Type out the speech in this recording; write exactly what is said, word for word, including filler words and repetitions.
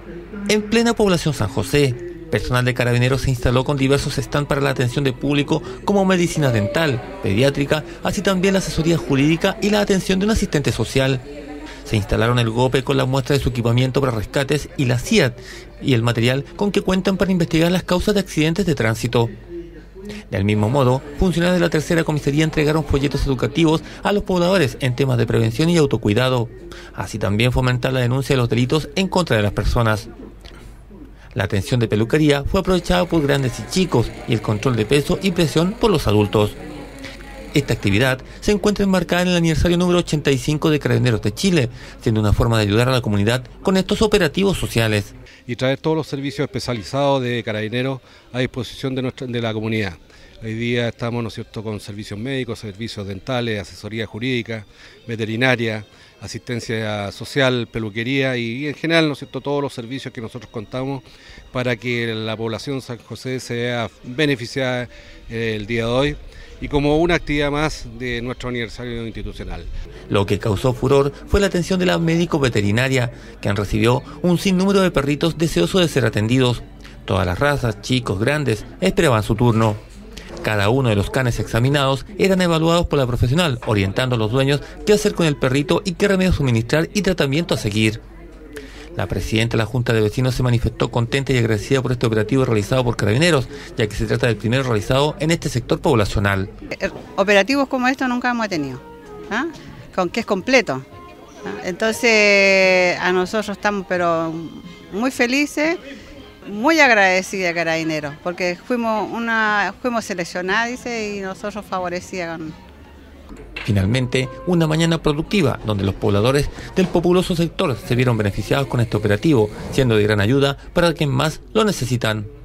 En plena población San José, personal de Carabineros se instaló con diversos stands para la atención de público como medicina dental, pediátrica, así también la asesoría jurídica y la atención de un asistente social. Se instalaron el GOPE con la muestra de su equipamiento para rescates y la C I A T y el material con que cuentan para investigar las causas de accidentes de tránsito. Del mismo modo, funcionarios de la tercera comisaría entregaron folletos educativos a los pobladores en temas de prevención y autocuidado, así también fomentar la denuncia de los delitos en contra de las personas. La atención de peluquería fue aprovechada por grandes y chicos y el control de peso y presión por los adultos. Esta actividad se encuentra enmarcada en el aniversario número ochenta y cinco de Carabineros de Chile, siendo una forma de ayudar a la comunidad con estos operativos sociales. Y traer todos los servicios especializados de Carabineros a disposición de, nuestra, de la comunidad. Hoy día estamos, ¿no es cierto?, con servicios médicos, servicios dentales, asesoría jurídica, veterinaria, asistencia social, peluquería y en general, ¿no es cierto?, todos los servicios que nosotros contamos para que la población de San José sea beneficiada eh, el día de hoy y como una actividad más de nuestro aniversario institucional. Lo que causó furor fue la atención de la médico veterinaria, quien recibió un sinnúmero de perritos deseosos de ser atendidos. Todas las razas, chicos, grandes, esperaban su turno. Cada uno de los canes examinados eran evaluados por la profesional, orientando a los dueños qué hacer con el perrito y qué remedio suministrar y tratamiento a seguir. La presidenta de la Junta de Vecinos se manifestó contenta y agradecida por este operativo realizado por Carabineros, ya que se trata del primero realizado en este sector poblacional. Operativos como estos nunca hemos tenido, ¿ah? Con que es completo. ¿Ah? Entonces a nosotros estamos pero muy felices, muy agradecidas a Carabineros, porque fuimos una fuimos seleccionadas, dice, y nosotros favorecidas con... Finalmente, una mañana productiva, donde los pobladores del populoso sector se vieron beneficiados con este operativo, siendo de gran ayuda para quienes más lo necesitan.